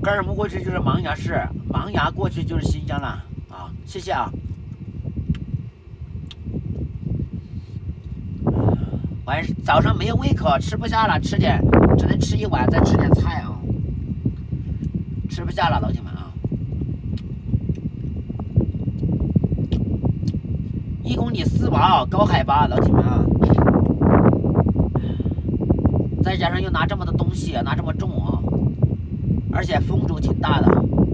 格尔木过去就是茫崖市，茫崖过去就是新疆了啊！谢谢啊。早上没有胃口，吃不下了，吃点，只能吃一碗，再吃点菜啊。吃不下了，老铁们啊！1公里4毛，高海拔，老铁们啊！再加上又拿这么多东西，拿这么重啊，而且风阻挺大的。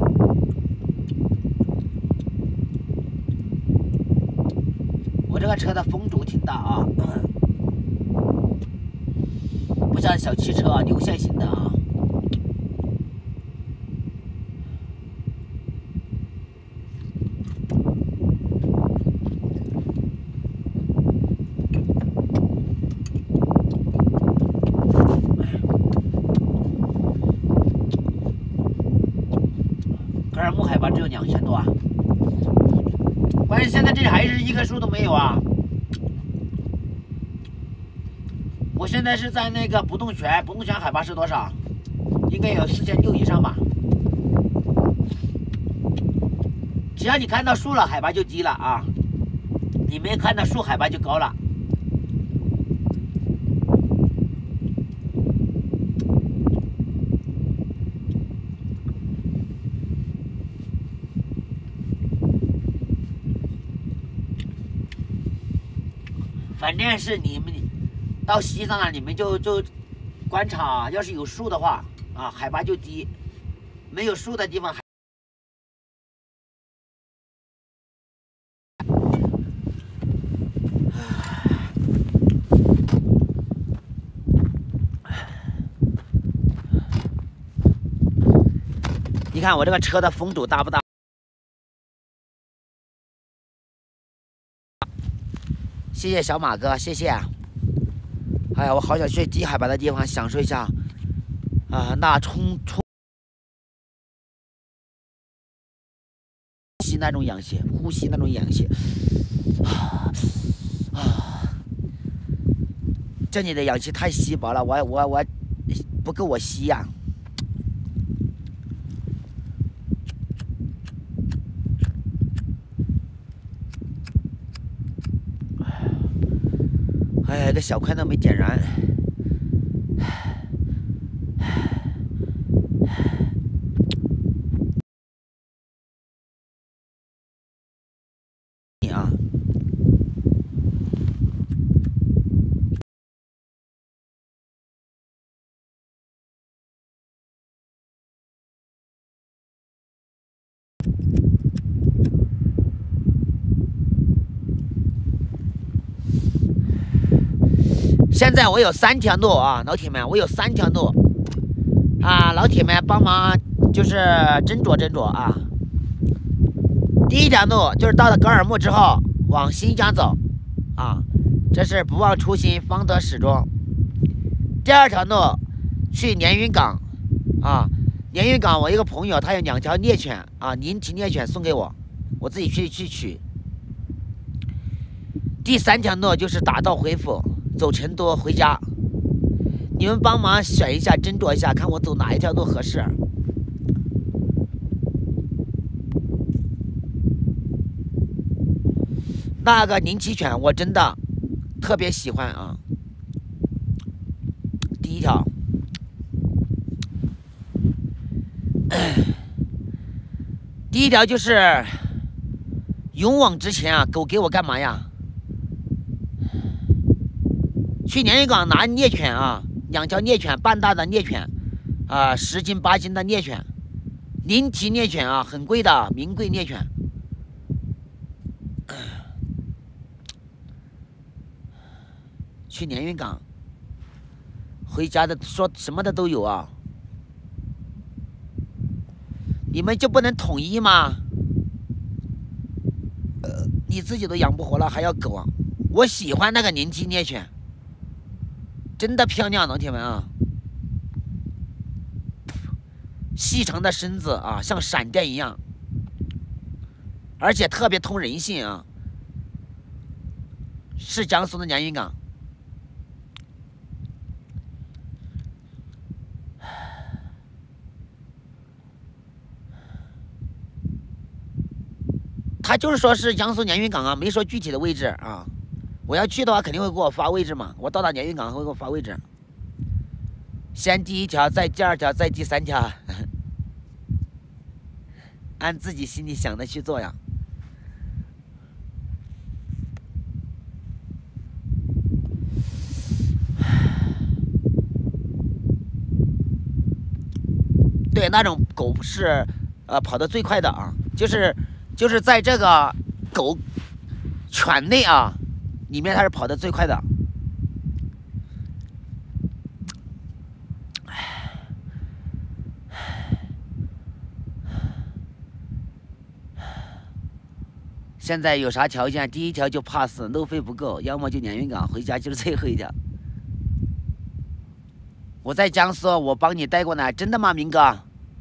我这个车的风阻挺大啊。不像小汽车啊，流线型的啊。格尔木海拔只有2000多啊，关键现在这里还是一棵树都没有啊。我现在是在那个不动泉，不动泉海拔是多少？应该有4600以上吧。只要你看到树了，海拔就低了啊；你没看到树，海拔就高了。反正是你们到西藏了，你们就观察，要是有树的话啊，海拔就低；没有树的地方你看我这个车的风阻大不大？谢谢小马哥，谢谢。哎呀，我好想去低海拔的地方享受一下啊，那呼吸那种氧气，呼吸那种氧气这里的氧气太稀薄了，我不够我吸呀。哎呀，这小块都没点燃。你啊，现在我有3条路啊，老铁们，我有3条路啊，老铁们帮忙就是斟酌斟酌啊。第一条路就是到了格尔木之后往新疆走啊，这是不忘初心方得始终。第2条路去连云港啊，连云港我一个朋友他有2条猎犬啊，林体猎犬送给我，我自己去取。第3条路就是打道回府，走成都回家。你们帮忙选一下，斟酌一下，看我走哪一条路合适。那个林体犬我真的特别喜欢啊。第1条，第1条就是勇往直前啊，狗给我干嘛呀？去连云港拿猎犬啊，2条猎犬，半大的猎犬啊，10斤8斤的猎犬，林体猎犬啊，很贵的名贵猎犬。去连云港，回家的说什么的都有啊。你们就不能统一吗？你自己都养不活了，还要狗啊？我喜欢那个林体猎犬，真的漂亮，老铁们啊！细长的身子啊，像闪电一样，而且特别通人性啊。是江苏的连云港。 他就是说是江苏连云港啊，没说具体的位置啊。我要去的话，肯定会给我发位置嘛。我到达连云港会给我发位置。先第1条，再第2条，再第3条，按自己心里想的去做呀。对，那种狗是跑得最快的啊，就是在这个狗犬内啊里面，它是跑得最快的。现在有啥条件？第1条就怕死，路费不够，要么就连云港，回家就是最后1条。我在江苏，我帮你带过来，真的吗，明哥？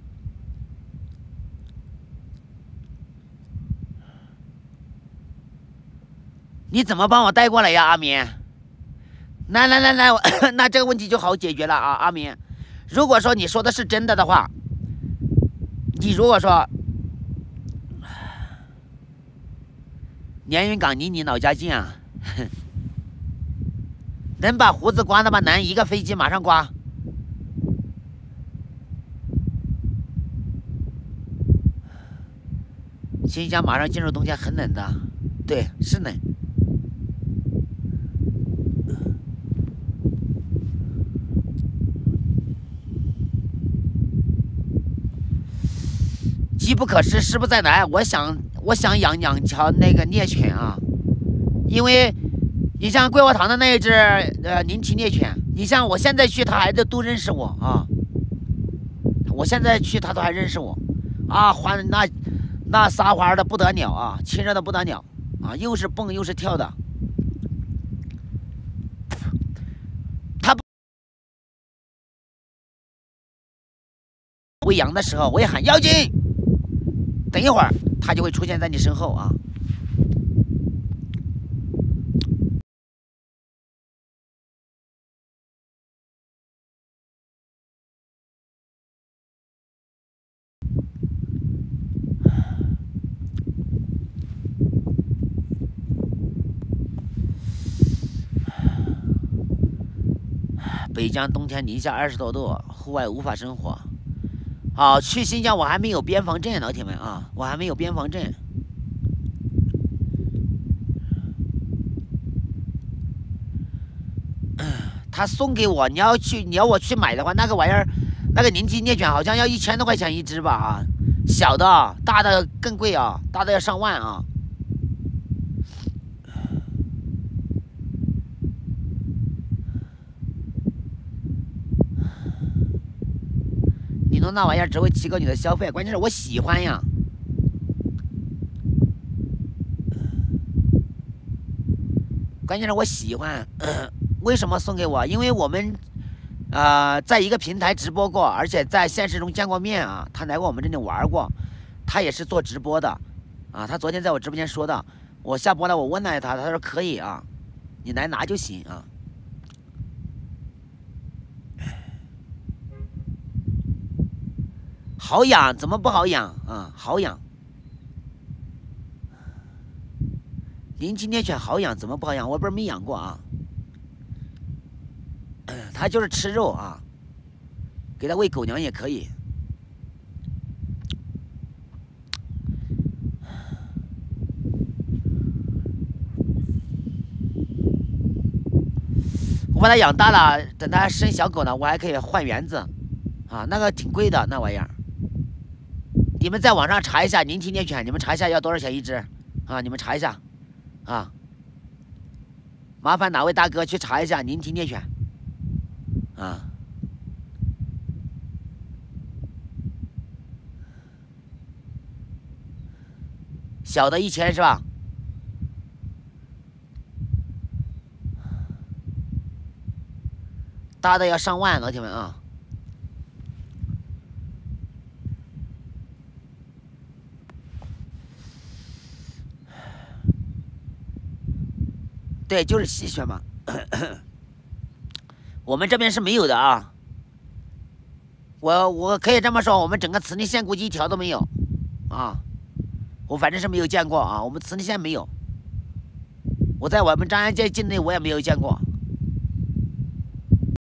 你怎么帮我带过来呀，阿明？来，那这个问题就好解决了啊，阿明。如果说你说的是真的的话，你如果说连云港离你老家近啊，能把胡子刮的吗？能，一个飞机马上刮。新疆马上进入冬天，很冷的，对，是冷。机不可失，失不再来。我想养2条那个猎犬啊，因为你像桂花塘的那一只灵缇猎犬，你像我现在去，它还都认识我啊。我现在去，它都还认识我啊，那撒欢的不得了啊，亲热的不得了啊，又是蹦又是跳的。它喂羊的时候，我也喊妖精。等一会儿，它就会出现在你身后啊！北疆冬天零下20多度，户外无法生活。好，去新疆我还没有边防证，老铁们啊，我还没有边防证。他送给我，你要我去买的话，那个玩意儿，那个灵缇猎犬好像要1000多块钱一只吧啊，小的，大的更贵啊，大的要上万啊。你弄那玩意儿只会提高你的消费，关键是我喜欢呀。关键是我喜欢，为什么送给我？因为我们，在一个平台直播过，而且在现实中见过面啊。他来过我们这里玩过，他也是做直播的，啊，他昨天在我直播间说的。我下播了，我问了他，他说可以啊，你来拿就行啊。好养，怎么不好养啊？好养，灵缇猎犬好养，怎么不好养？我不是没养过啊。它就是吃肉啊，给它喂狗粮也可以。我把它养大了，等它生小狗了，我还可以换园子啊，那个挺贵的那玩意儿。你们在网上查一下灵缇猎犬，你们查一下要多少钱一只啊？你们查一下啊，麻烦哪位大哥去查一下灵缇猎犬啊。小的1000是吧？大的要上万，老铁们啊。对，就是吸血嘛。我们这边是没有的啊。我可以这么说，我们整个慈宁县估计1条都没有啊。 我反正是没有见过啊，我们慈利县没有，我在我们张家界境内我也没有见过。